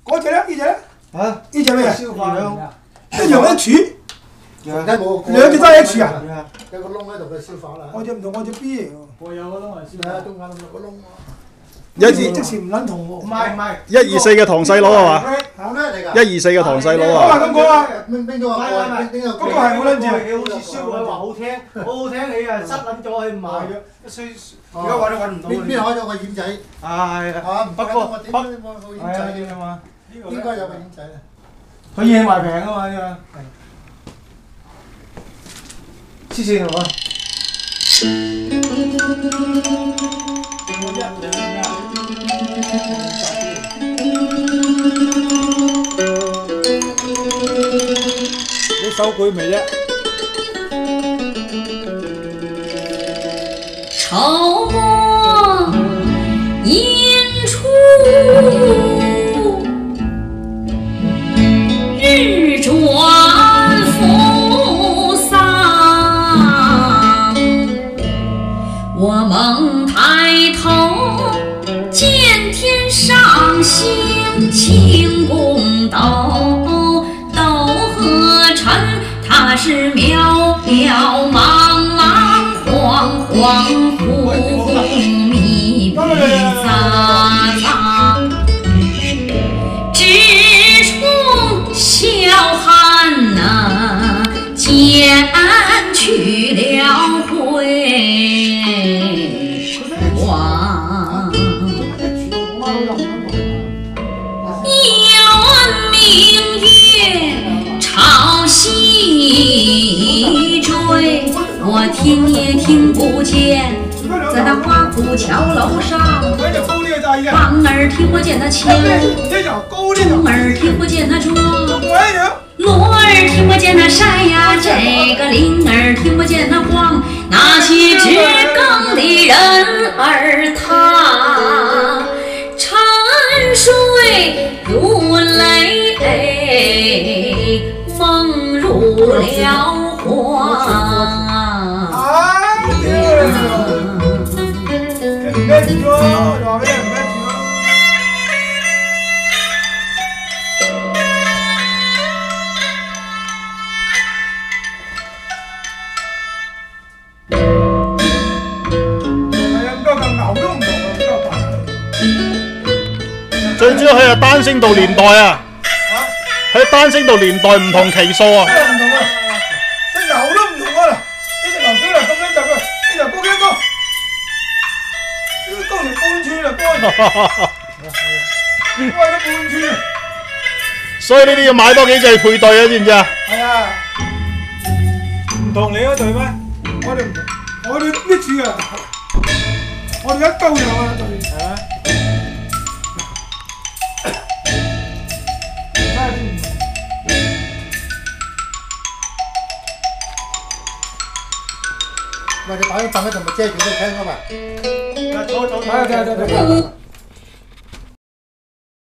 嗰隻咧？呢隻咧？ 嚇？ 呢隻咩啊？ 消化兩， 一樣一柱， 兩隻冇， 兩隻都係一柱啊？ 有個窿喺度嘅消化啦。 我隻唔同，我隻 B 嚟喎。 我有個窿係消化。 中間有個窿。 即時唔撚同喎。 唔係。 124嘅堂細佬係嘛係咩嚟㗎 ？124嘅堂細佬講啊！ 下咁講啊！ 邊個話？邊個？ 嗰個係我撚住。 你好似燒鬼話好聽，好聽你啊塞撚咗去賣咗，而家揾都揾唔到。 邊開咗個掩仔？ 係啊，唔不過我點解冇個掩仔嘅嘛？應該有個掩仔啊。 佢嘢賣平啊嘛，呢個。黐線係嘛？你收佢未啫？ 愁墨引出日转扶桑，我梦抬头见天上星，星宫斗，斗和尘，它是渺渺茫茫，恍恍惚惚，迷迷杂杂，只冲小寒呐，剪去了辉煌。一轮明月朝西追，我听也听不见，在那花鼓桥楼上，房儿听不见那敲，钟儿听不见那撞，锣儿听不见那扇呀，这个铃儿听不见那晃，那些知更的人儿他沉睡如泪，梦入了魂。 最主要佢係單聲道年代啊，喺單聲道年代唔同期數啊。 唔同啊，隻牛都唔同啊！呢隻牛仔嚟咁樣集啊，呢條高幾高？高成半寸啊，高咗半寸啊！ 所以呢啲要買多幾隻配對啊，知唔知啊？ 係啊，唔同你嗰隊咩？我哋唔同，我哋呢柱啊，我哋一鳩樣啊隊，係啊。 喂，你擺張凳喺度咪遮住都聽啊嘛？ 坐，睇下。